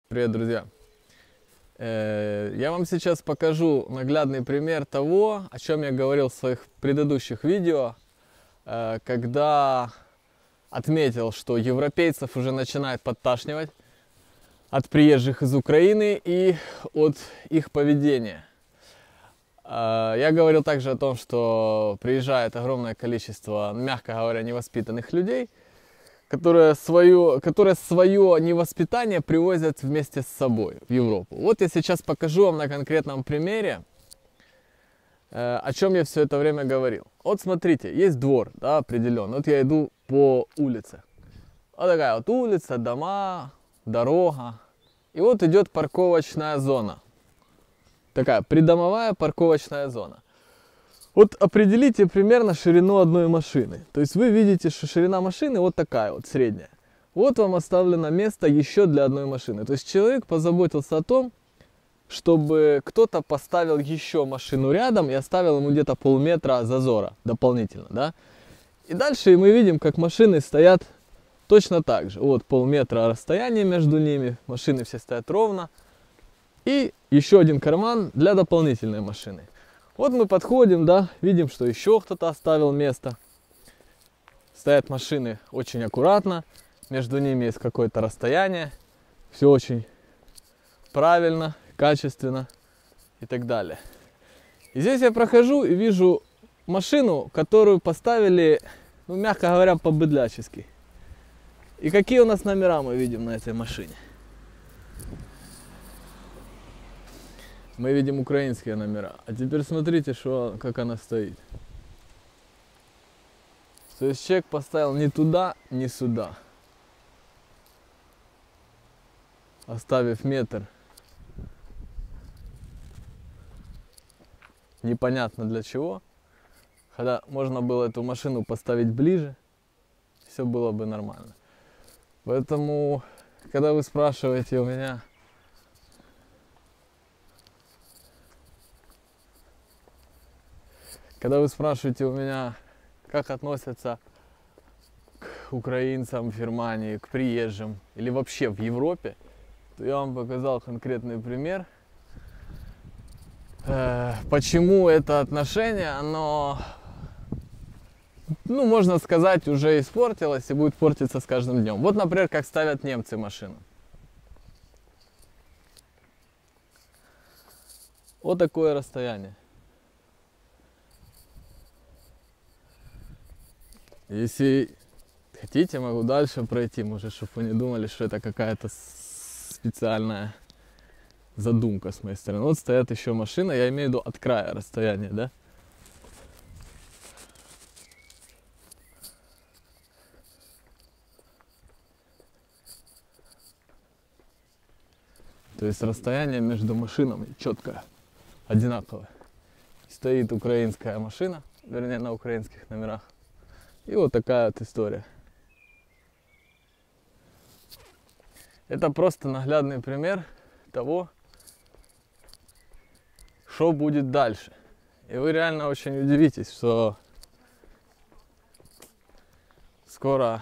Привет, друзья! Я вам сейчас покажу наглядный пример того, о чем я говорил в своих предыдущих видео, когда отметил, что европейцев уже начинает подташнивать от приезжих из Украины и от их поведения. Я говорил также о том, что приезжает огромное количество, мягко говоря, невоспитанных людей, которые свое невоспитание привозят вместе с собой в Европу. Вот я сейчас покажу вам на конкретном примере, о чем я все это время говорил. Вот смотрите, есть двор, да, определенный. Вот я иду по улице. Вот такая вот улица, дома, дорога. И вот идет парковочная зона. Такая придомовая парковочная зона. Вот определите примерно ширину одной машины. То есть вы видите, что ширина машины вот такая вот, средняя. Вот вам оставлено место еще для одной машины. То есть человек позаботился о том, чтобы кто-то поставил еще машину рядом и оставил ему где-то полметра зазора дополнительно, да? И дальше мы видим, как машины стоят точно так же. Вот полметра расстояния между ними, машины все стоят ровно. И еще один карман для дополнительной машины. Вот мы подходим, да, видим, что еще кто-то оставил место. Стоят машины очень аккуратно, между ними есть какое-то расстояние. Все очень правильно, качественно и так далее. И здесь я прохожу и вижу машину, которую поставили, ну, мягко говоря, по-быдлячески. И какие у нас номера мы видим на этой машине? Мы видим украинские номера. А теперь смотрите, как она стоит. То есть человек поставил ни туда, ни сюда. Оставив метр. Непонятно для чего. Хотя можно было эту машину поставить ближе. Все было бы нормально. Поэтому, когда вы спрашиваете у меня... Когда вы спрашиваете у меня, как относятся к украинцам в Германии, к приезжим или вообще в Европе, то я вам показал конкретный пример, почему это отношение, оно, ну, можно сказать, уже испортилось и будет портиться с каждым днем. Вот, например, как ставят немцы машину. Вот такое расстояние. Если хотите, могу дальше пройти, может, чтобы вы не думали, что это какая-то специальная задумка с моей стороны. Вот стоят еще машины, я имею в виду от края расстояния, да? То есть расстояние между машинами четко одинаковое. Стоит украинская машина, вернее, на украинских номерах. И вот такая вот история. Это просто наглядный пример того, что будет дальше. И вы реально очень удивитесь, что скоро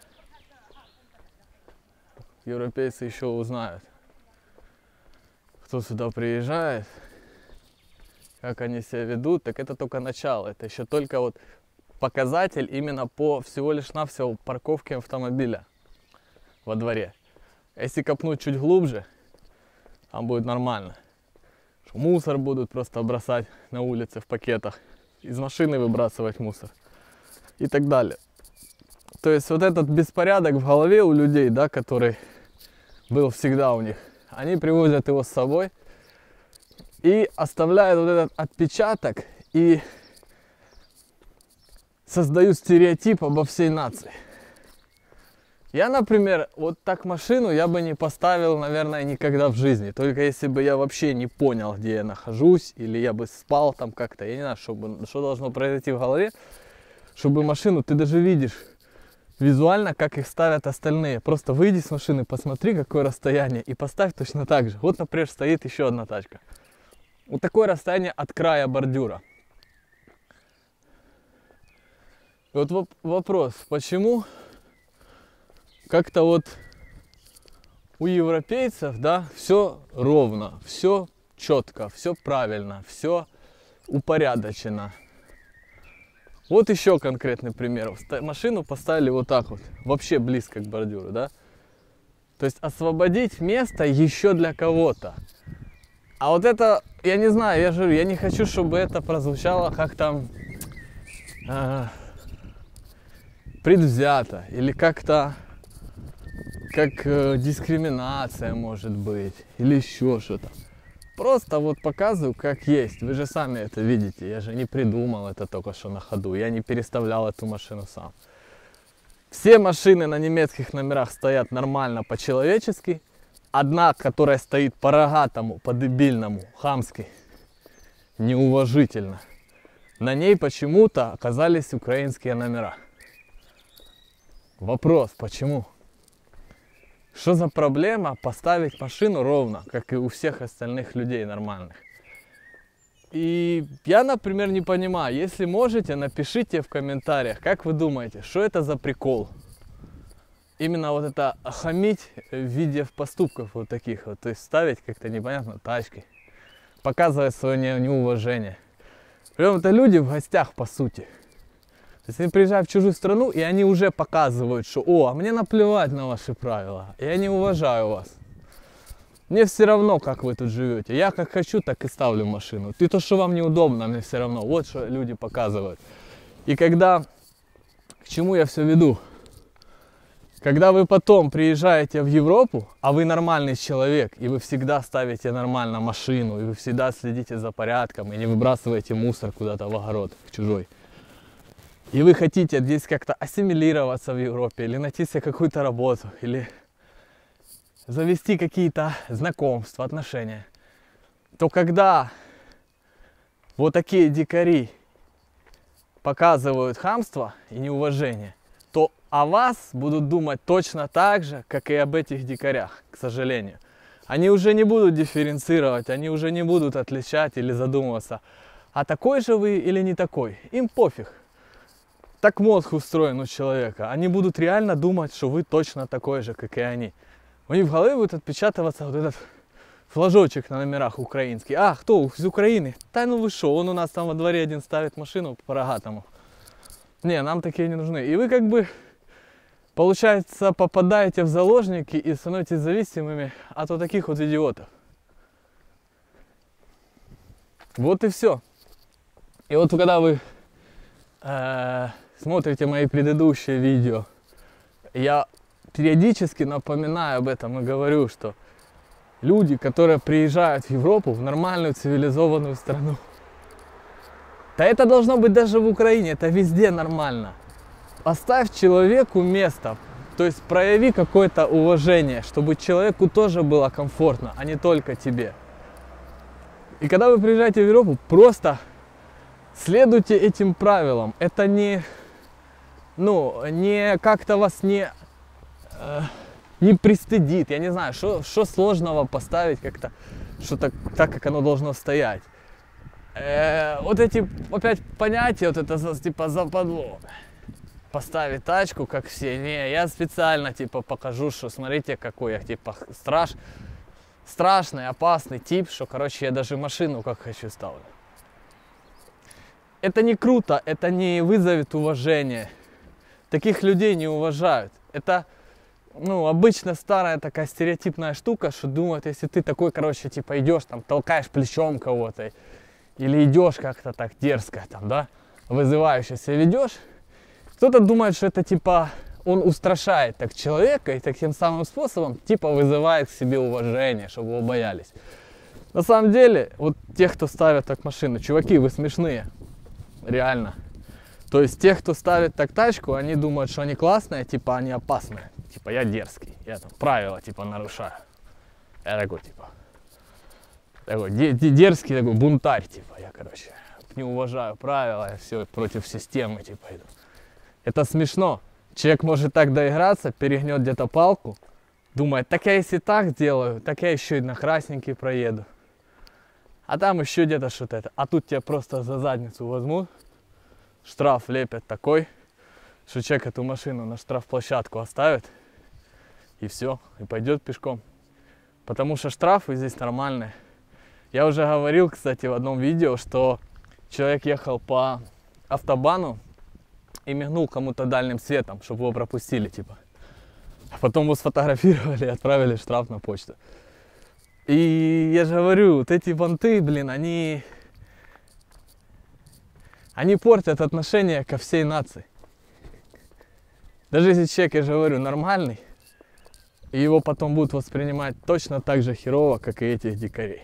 европейцы еще узнают, кто сюда приезжает, как они себя ведут. Так это только начало, это еще только вот показатель именно по всего лишь навсего парковке автомобиля во дворе. Если копнуть чуть глубже, там будет нормально. Мусор будут просто бросать на улице в пакетах, из машины выбрасывать мусор и так далее. То есть вот этот беспорядок в голове у людей, да, который был всегда у них, они привозят его с собой и оставляют вот этот отпечаток и создают стереотип обо всей нации. Я, например, вот так машину я бы не поставил, наверное, никогда в жизни. Только если бы я вообще не понял, где я нахожусь, или я бы спал там как-то. Я не знаю, что должно произойти в голове, чтобы машину, ты даже видишь визуально, как их ставят остальные. Просто выйди с машины, посмотри, какое расстояние, и поставь точно так же. Вот, например, стоит еще одна тачка. Вот такое расстояние от края бордюра. И вот вопрос, почему как-то вот у европейцев, да, все ровно, все четко, все правильно, все упорядочено. Вот еще конкретный пример. Машину поставили вот так вот, вообще близко к бордюру, да. То есть освободить место еще для кого-то. А вот это, я не знаю, я же говорю, я не хочу, чтобы это прозвучало как там предвзято или как-то как дискриминация может быть или еще что-то. Просто вот показываю, как есть. Вы же сами это видите. Я же не придумал это только что на ходу. Я не переставлял эту машину сам. Все машины на немецких номерах стоят нормально по-человечески. Одна, которая стоит по-рогатому, по-дебильному, хамски, неуважительно. На ней почему-то оказались украинские номера. Вопрос, почему? Что за проблема поставить машину ровно, как и у всех остальных людей нормальных? И я, например, не понимаю. Если можете, напишите в комментариях, как вы думаете, что это за прикол? Именно вот это хамить в виде поступков вот таких вот. То есть ставить как-то непонятно тачки. Показывать свое неуважение. Причем это люди в гостях, по сути. То есть они приезжают в чужую страну, и они уже показывают, что «О, а мне наплевать на ваши правила, я не уважаю вас. Мне все равно, как вы тут живете. Я как хочу, так и ставлю машину. Ты то, что вам неудобно, мне все равно». Вот что люди показывают. И когда... К чему я все веду? Когда вы потом приезжаете в Европу, а вы нормальный человек, и вы всегда ставите нормально машину, и вы всегда следите за порядком, и не выбрасываете мусор куда-то в огород, в чужой. И вы хотите здесь как-то ассимилироваться в Европе, или найти себе какую-то работу, или завести какие-то знакомства, отношения, то когда вот такие дикари показывают хамство и неуважение, то о вас будут думать точно так же, как и об этих дикарях, к сожалению. Они уже не будут дифференцировать, они уже не будут отличать или задумываться, а такой же вы или не такой. Им пофиг. Так мозг устроен у человека. Они будут реально думать, что вы точно такой же, как и они. У них в голове будет отпечатываться вот этот флажочек на номерах украинский. А, кто? Из Украины? Да ну вы шо, он у нас там во дворе один ставит машину по рогатому. Не, нам такие не нужны. И вы как бы, получается, попадаете в заложники и становитесь зависимыми от вот таких вот идиотов. Вот и все. И вот когда вы смотрите мои предыдущие видео, я периодически напоминаю об этом и говорю, что люди, которые приезжают в Европу, в нормальную цивилизованную страну, да это должно быть даже в Украине, это везде нормально. Оставь человеку место, то есть прояви какое-то уважение, чтобы человеку тоже было комфортно, а не только тебе. И когда вы приезжаете в Европу, просто следуйте этим правилам. Это не, не как-то вас не пристыдит. Я не знаю, что сложного поставить как-то, что так, как оно должно стоять. Вот эти опять понятия, вот это типа западло. Поставить тачку, как все. Не, я специально типа покажу, что смотрите, какой я типа страшный, опасный тип, что, короче, я даже машину как хочу ставлю. Это не круто, это не вызовет уважения. Таких людей не уважают. Это, обычно старая такая стереотипная штука, что думают, если ты такой, короче, типа идешь, там, толкаешь плечом кого-то, или идешь как-то так дерзко, там, да, вызывающе себя ведешь, кто-то думает, что это, типа, он устрашает так человека и таким самым способом, типа, вызывает к себе уважение, чтобы его боялись. На самом деле, вот тех, кто ставит так машину, чуваки, вы смешные. Реально. То есть тех, кто ставит так тачку, они думают, что они классные, типа они опасные. Типа я дерзкий, я там правила типа нарушаю. Я такой дерзкий, такой бунтарь, типа я, короче, не уважаю правила, я все против системы, типа иду. Это смешно. Человек может так доиграться, перегнет где-то палку, думает, так я если так делаю, так я еще и на красненький проеду. А там еще где-то что-то это. А тут тебя просто за задницу возьмут, штраф лепят такой, что человек эту машину на штрафплощадку оставит, и все, и пойдет пешком. Потому что штрафы здесь нормальные. Я уже говорил, кстати, в одном видео, что человек ехал по автобану и мигнул кому-то дальним светом, чтобы его пропустили, типа. А потом его сфотографировали и отправили штраф на почту. И я же говорю, вот эти понты, блин, они портят отношение ко всей нации. Даже если человек, я же говорю, нормальный, и его потом будут воспринимать точно так же херово, как и этих дикарей.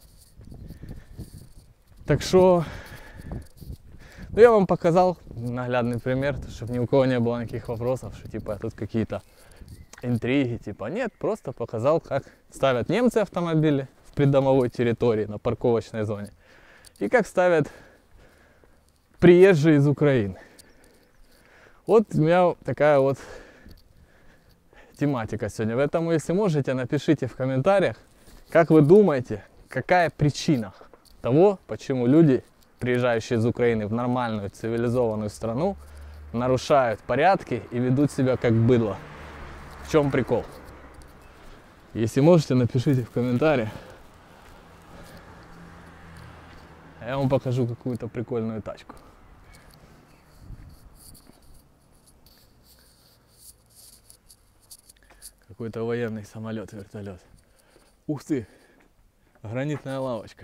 Так что, ну, я вам показал наглядный пример, чтобы ни у кого не было никаких вопросов, что типа тут какие-то интриги, типа нет, просто показал, как ставят немцы автомобили в придомовой территории на парковочной зоне и как ставят приезжие из Украины. Вот у меня такая вот тематика сегодня. Поэтому, если можете, напишите в комментариях, как вы думаете, какая причина того, почему люди, приезжающие из Украины в нормальную цивилизованную страну, нарушают порядки и ведут себя как быдло. В чем прикол? Если можете, напишите в комментариях. Я вам покажу какую-то прикольную тачку. Какой-то военный самолет, вертолет. Ух ты! Гранитная лавочка.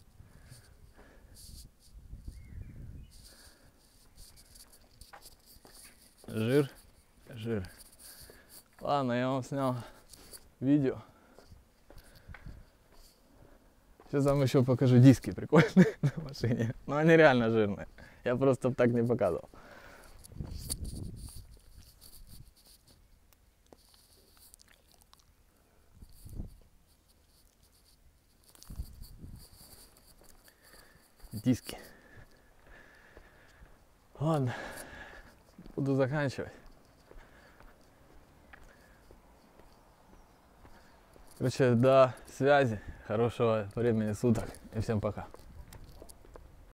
Жир, жир. Ладно, я вам снял видео. Сейчас вам еще покажу диски прикольные на машине. Но они реально жирные. Я просто так не показывал. Диски. Ладно, буду заканчивать. Короче, до связи, хорошего времени суток и всем пока.